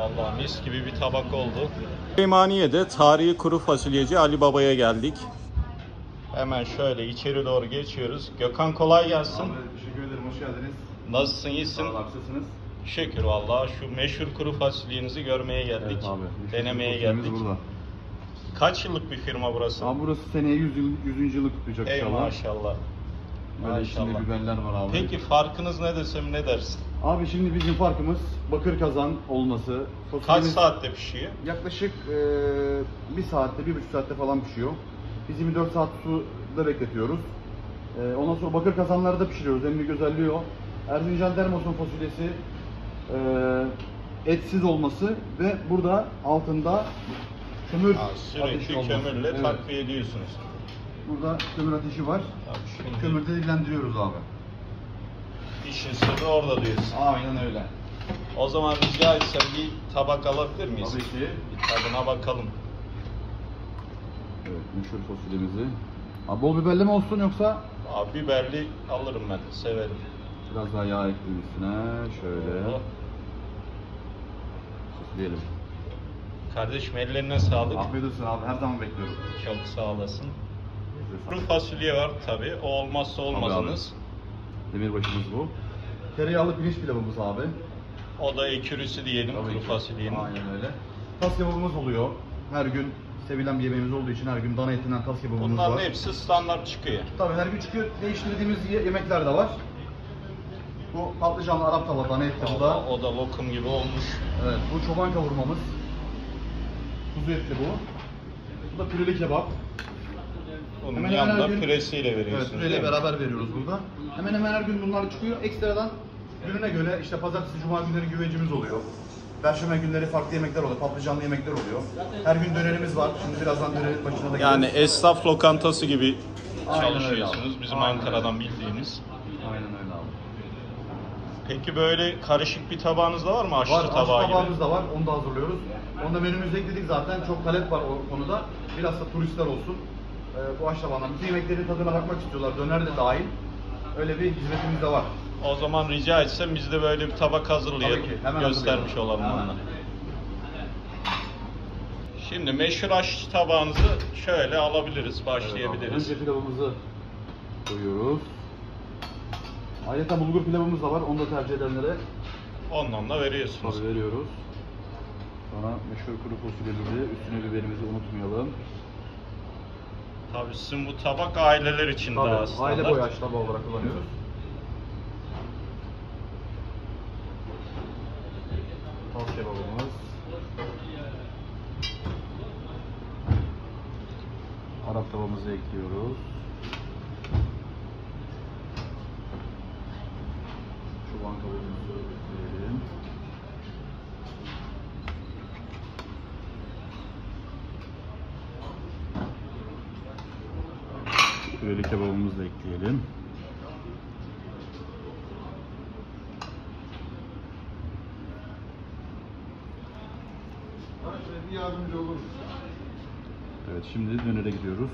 Vallahi mis gibi bir tabak oldu. Süleymaniye'de tarihi kuru fasulyeci Ali Baba'ya geldik. Hemen şöyle içeri doğru geçiyoruz. Gökhan kolay gelsin. Abi, teşekkür ederim, hoş geldiniz. Nasılsın, iyisin? Sağ olun, haklısınız. Şükür vallahi, şu meşhur kuru fasulyenizi görmeye geldik. Evet abi, denemeye geldik. burada. Kaç yıllık bir firma burası? Abi burası seneye 100. yılı kutlayacak Ey inşallah. maşallah. Böyle içinde Maşallah. biberler var abi. Peki farkınız ne desem ne dersin? Abi şimdi bizim farkımız bakır kazan olması. Kaç Fasulyemiz saatte pişiyor? Yaklaşık 1 saatte, 1,5 saatte falan pişiyor. Biz 24 saat suda bekletiyoruz. Ondan sonra bakır kazanlarda pişiriyoruz. En büyük özelliği o. Erzincan Dermos'un fasulyesi etsiz olması ve burada altında kömür ateşi Sürekli olması. kömürle Evet. takviye ediyorsunuz. Burada kömür ateşi var. Abi şimdi Kömürde dilendiriyoruz abi. işin sırrı orada diyorsun. Aynen öyle. O zaman rica etsem bir tabak alabilir miyiz? Tabii ki. Bir tadına bakalım. Evet, meşhur fasulyemizi. Abi bol biberli mi olsun yoksa? Abi biberli alırım ben, severim. Biraz daha yağ ekleyeyim üstüne. Şöyle. Oh. Süsleyelim. Kardeşim ellerine sağlık. Afiyet olsun abi, her zaman bekliyorum. Çok sağ olasın. Size Kuru sağlık. fasulye var tabi. O olmazsa olmazınız. Demirbaşımız bu. Tereyağlı pirinç pilavımız abi. O da ekürüsü diyelim Tabii kuru ki. fasulyenin. Aynen öyle. Tas kebabımız oluyor. Her gün sevilen bir yemeğimiz olduğu için her gün dana etinden tas kebabımız Bunların var. hepsi standart çıkıyor. Tabii her gün çıkıyor. Değiştirdiğimiz yemekler de var. Bu patlıcanlı Arap tava dana etli bu da. O da lokum gibi olmuş. Evet, bu çoban kavurmamız. Kuzu etli bu. Bu da püreli kebap. Onun Hemen yanında her gün- püresiyle veriyorsunuz. Evet, püreyle değil mi? beraber veriyoruz burada. Hemen hemen her gün bunlar çıkıyor. Ekstradan gününe göre işte pazartesi, cuma günleri güvecimiz oluyor. Perşembe günleri farklı yemekler oluyor, patlıcanlı yemekler oluyor. Her gün dönerimiz var. Şimdi birazdan dönerin başına da Yani geliriz. esnaf lokantası gibi Aynen öyle çalışıyorsunuz. abi. Bizim Aynen Ankara'dan öyle. bildiğimiz. Aynen öyle abi. Peki böyle karışık bir tabağınız da var mı? Aşçı Var, aşçı tabağı gibi. tabağımız da var. Onu da hazırlıyoruz. Onu da menümüzde ekledik zaten. Çok talep var o konuda. Biraz da turistler olsun. Bu aşçı tabağından. Bütün yemeklerin tadına bakmak istiyorlar. Döner de dahil. Öyle bir hizmetimiz de var. O zaman rica etsem biz de böyle bir tabak hazırlayalım. Tabii ki, hemen Göstermiş hazırlayalım. olalım Hemen. onunla. Şimdi meşhur aşçı tabağınızı şöyle alabiliriz, başlayabiliriz. Önce pilavımızı koyuyoruz. Ayrıca bulgur pilavımız da var. Onu da tercih edenlere Ondan da veriyorsunuz. tabii veriyoruz. Sonra meşhur kuru fasulyemizi, üstüne biberimizi unutmayalım. Tabii sizin bu tabak aileler için daha Tabii, standart. aile boyu aç tabağı olarak kullanıyoruz. Tas kebabımız. Arap tavamızı ekliyoruz. Çoban kavurumuzu ekleyelim. Püreli kebabımızı da ekleyelim. Yardımcı olur. Evet, şimdi dönere gidiyoruz.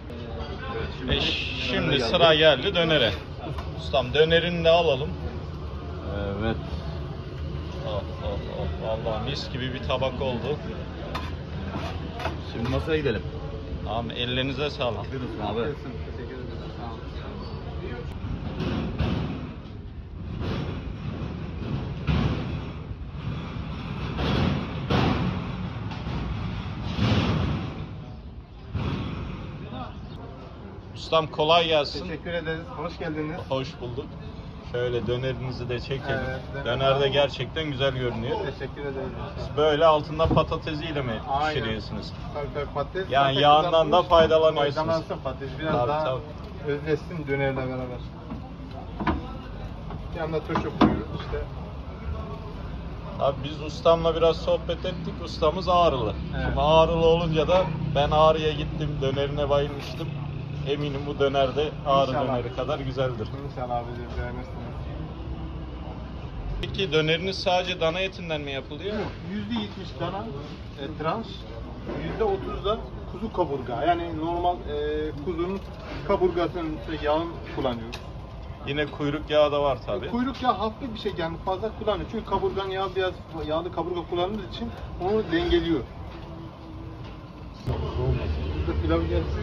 Şimdi sıra geldi dönere. Ustam dönerini de alalım. Evet. Oh, oh, oh. Vallahi mis gibi bir tabak oldu. Şimdi masaya gidelim. Tamam, ellerinize sağlık. Afiyet olsun abi. Ustam kolay gelsin. Teşekkür ederiz. Hoş geldiniz. Hoş bulduk. Şöyle dönerinizi de çekelim. Evet, Döner de gerçekten güzel görünüyor. Teşekkür ederiz. Böyle altında patatesiyle mi Aynen. pişiriyorsunuz? Tabii patates. Yani zaten yağından da kızartılmış. faydalanıyorsunuz. Faydalansın patates biraz Tabii, daha tabii. özleşsin dönerle beraber. Yanında turşu koyuyoruz işte. Abi biz ustamla biraz sohbet ettik. Ustamız Ağrılı. Evet. Şimdi Ağrılı olunca da ben Ağrı'ya gittim. Dönerine bayılmıştım. Eminim bu döner de Ağrı İnşallah. döneri kadar güzeldir. İnşallah bizi beğenirsiniz. Peki döneriniz sadece dana etinden mi yapılıyor? %70 dana tranş, %30 da kuzu kaburga. Yani normal kuzunun kaburgasının yağını kullanıyoruz. Yine kuyruk yağı da var tabi. Kuyruk yağı hafif bir şey yani fazla kullanmıyor. Çünkü kaburgan yağı biraz yağlı kaburga kullandığı için onu dengeliyor. Burada pilav gelsin.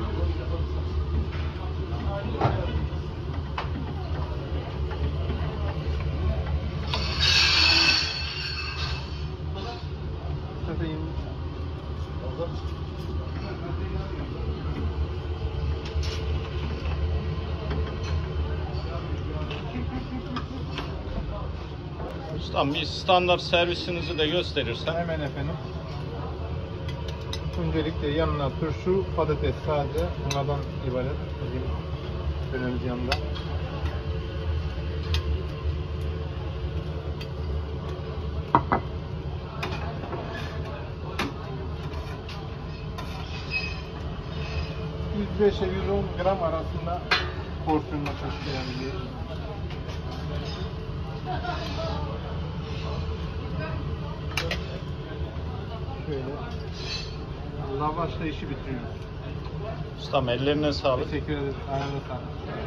Ustam bir standart servisinizi de gösterirsen. Hemen efendim. Öncelikle yanına turşu, patates sadece bunlardan ibaret. Bizim dönerimiz yanında. %5'e 110 gram arasında porsiyonla taşıyan. Şöyle lavaşla işi bitiriyoruz. Ustam ellerine sağlık. Teşekkür ederiz. Ayağınıza sağlık.